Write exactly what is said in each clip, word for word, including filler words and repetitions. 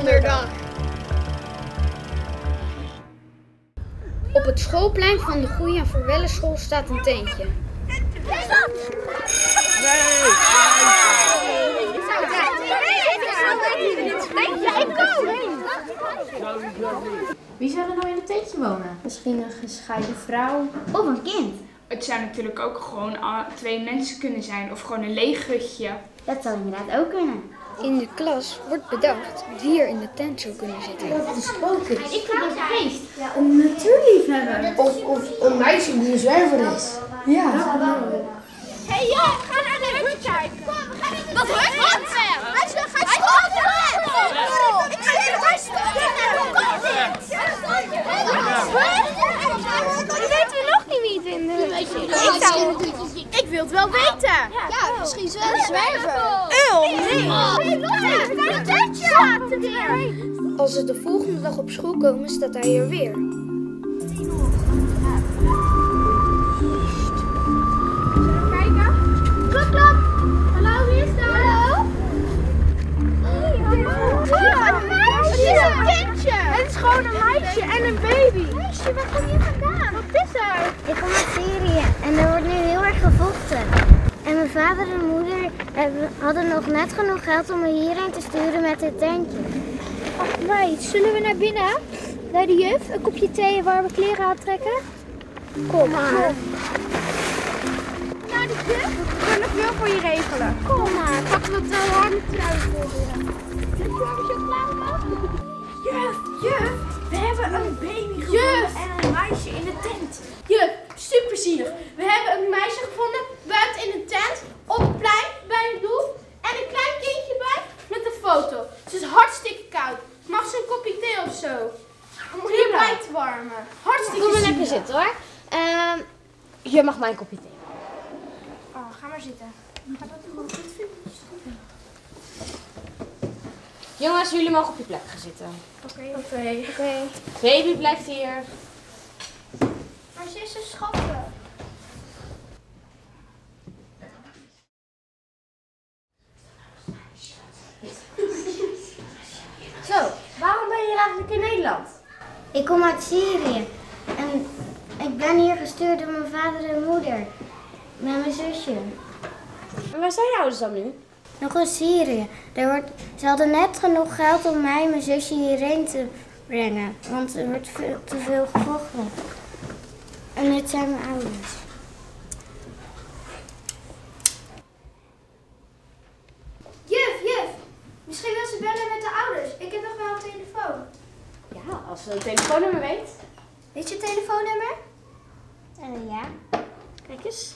donderdag. Op het schoolplein van de Goeie en Verwellenschool staat een tentje. Wie zou er nou in het tentje wonen? Misschien een gescheiden vrouw of een kind. Het zou natuurlijk ook gewoon twee mensen kunnen zijn of gewoon een leeg hutje. Dat zou inderdaad ook kunnen. In de klas wordt bedacht wie hier in de tent zou kunnen zitten. Dat het een spook is. Ik vind dat een geest. Ja, een natuurliefhebber. Of, of een meisje die een zwerver is. Ja. Hé hey, ja, ga naar de hut kijken. Wat hut? Wat? Hij is hij is gewoon Ik ga hier bij staan. Je weet we nog niet wie het in de Ik zou... Ik wil het wel weten. Ja, misschien wel een zwerver. Eeuw, nee. Een tentje laten weer. Als ze de volgende dag op school komen, staat hij er weer. Klop, klop. Hallo, wie is daar? Hallo? Ja, een meisje. Het is een tentje. Het is gewoon een meisje en een baby. Meisje, waar kom je vandaan? Wat is er? Ik kom uit Syrië en er wordt nu heel erg gevochten. En mijn vader en moeder hebben, hadden nog net genoeg geld om me hierheen te sturen met dit tentje. Ach meid, zullen we naar binnen? Naar de juf, een kopje thee en warme kleren aantrekken? Kom maar. Naar de juf? We kunnen veel voor je regelen. Kom maar, pak wat uh, warme trui voor je. Juf, hebben je chocolade? Juf, juf, we hebben een baby gevonden en een meisje in de tent. Juf, super zielig. We hebben een meisje gevonden buiten in een tent, op het plein, bij een doel. En een klein kindje bij met een foto. Ze is hartstikke koud. Mag ze een kopje thee of zo? Om hierbij te warmen. Hartstikke Kom maar zielig. lekker zitten hoor. Uh, je mag mijn kopje thee. Oh, ga maar zitten. Ga dat doen. Jongens, jullie mogen op je plek gaan zitten. Oké. Oké. Oké. Baby blijft hier. Maar ze is een schatten. Zo, waarom ben je eigenlijk in Nederland? Ik kom uit Syrië en ik ben hier gestuurd door mijn vader en moeder. Met mijn zusje. En waar zijn je ouders dan nu? Nog in Syrië. Er wordt, ze hadden net genoeg geld om mij en mijn zusje hierheen te brengen. Want er wordt veel, te veel gevochten. En dit zijn mijn ouders. Juf, juf. Misschien wil ze bellen met de ouders. Ik heb nog wel een telefoon. Ja, als ze een telefoonnummer weet. Weet je telefoonnummer? Uh, ja. Kijk eens.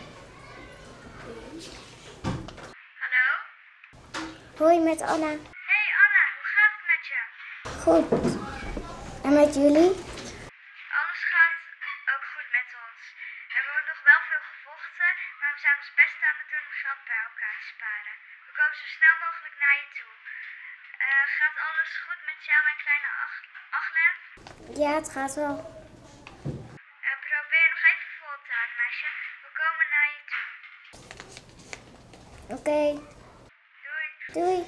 Hallo? Hoi, met Anna. Hey Anna, hoe gaat het met je? Goed. En met jullie? Alles gaat ook goed met ons. Er wordt nog wel veel gevochten, maar we zijn ons best aan het doen om geld bij elkaar te sparen. We komen zo snel mogelijk naar je toe. Uh, gaat alles goed met jou en kleine Ach Achlen? Ja, het gaat wel. Uh, probeer nog even vol te houden, meisje. We komen naar je toe. Oké. Okay. Doei. Doei.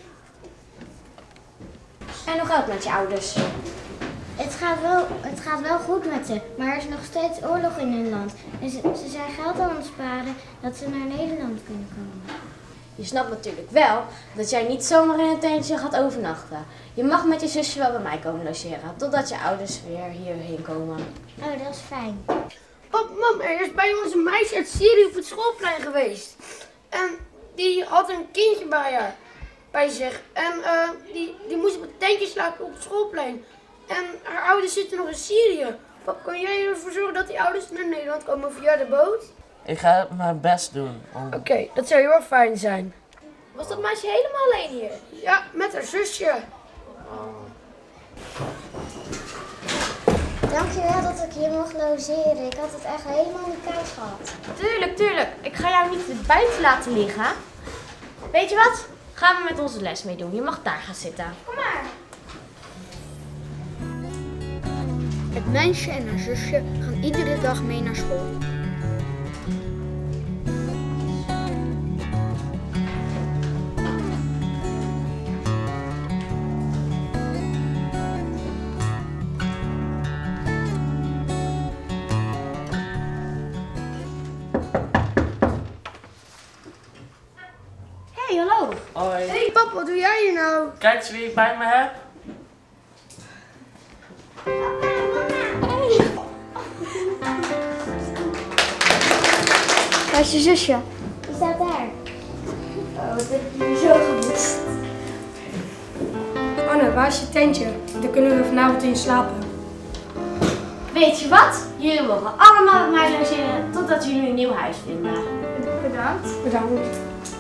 En hoe gaat het met je ouders? Het gaat, wel, het gaat wel goed met ze, maar er is nog steeds oorlog in hun land. En ze, ze zijn geld aan het sparen dat ze naar Nederland kunnen komen. Je snapt natuurlijk wel dat jij niet zomaar in een tentje gaat overnachten. Je mag met je zusje wel bij mij komen logeren, totdat je ouders weer hierheen komen. Oh, dat is fijn. Pap, mam, er is bij ons een meisje uit Syrië op het schoolplein geweest. En die had een kindje bij haar, bij zich. En uh, die, die moest op het tentje slapen op het schoolplein. En haar ouders zitten nog in Syrië. Pap, kan jij ervoor zorgen dat die ouders naar Nederland komen via de boot? Ik ga mijn best doen. Om... Oké, okay, dat zou heel erg fijn zijn. Was dat meisje helemaal alleen hier? Ja, met haar zusje. Oh. Dankjewel dat ik hier mocht logeren. Ik had het echt helemaal niet koud gehad. Tuurlijk, tuurlijk. Ik ga jou niet buiten laten liggen. Weet je wat? Gaan we met onze les meedoen. Je mag daar gaan zitten. Kom maar. Het meisje en haar zusje gaan iedere dag mee naar school. Hoi. Hey papa, wat doe jij hier nou? Kijk eens wie ik bij me heb. Waar is je zusje? Die staat daar. Oh, wat heb je hier zo gemist? Anne, waar is je tentje? Daar kunnen we vanavond in slapen. Weet je wat? Jullie mogen allemaal bij mij logeren totdat jullie een nieuw huis vinden. Bedankt. Bedankt.